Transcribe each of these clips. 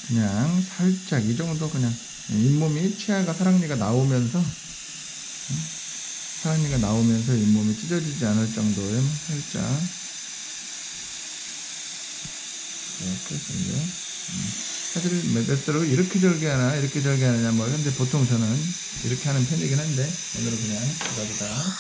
그냥 살짝 이 정도 그냥 잇몸이 치아가 사랑니가 나오면서 잇몸이 찢어지지 않을 정도의 살짝 이렇게 정도. 사실 메베스로 이렇게 절개하나 이렇게 절개하느냐 뭐 근데 보통 저는 이렇게 하는 편이긴 한데 오늘은 그냥 여기다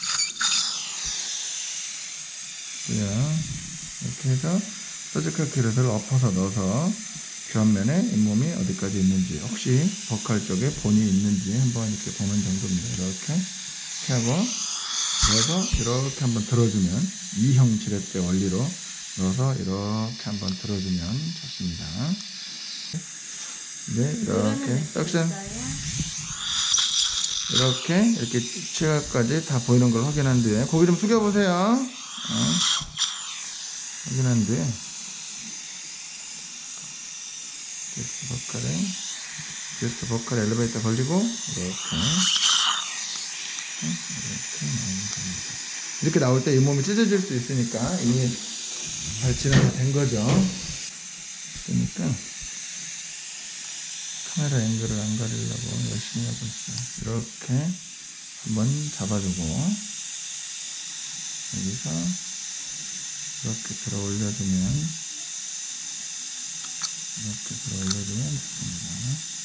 이렇게 해서 서지컬 키를 엎어서 넣어서 뒷면에 잇몸이 어디까지 있는지 혹시 버칼 쪽에 본이 있는지 한번 이렇게 보는 정도입니다. 이렇게 하고 넣어서 이렇게 한번 들어주면 E형 지렛대 원리로 넣어서 이렇게 한번 들어주면 좋습니다. 네, 이렇게 석션 이렇게 치아까지 다 보이는 걸 확인한 뒤에 고개 좀 숙여보세요. 확인한 뒤에 디스트 버칼에 엘리베이터 걸리고 이렇게 나올 때 잇몸이 찢어질 수 있으니까 이미 발치는 다 된 거죠. 그러니까 카메라 앵글을 안 가리려고 열심히 하고 있어요. 이렇게 한번 잡아주고 여기서 이렇게 들어 올려주면 좋습니다.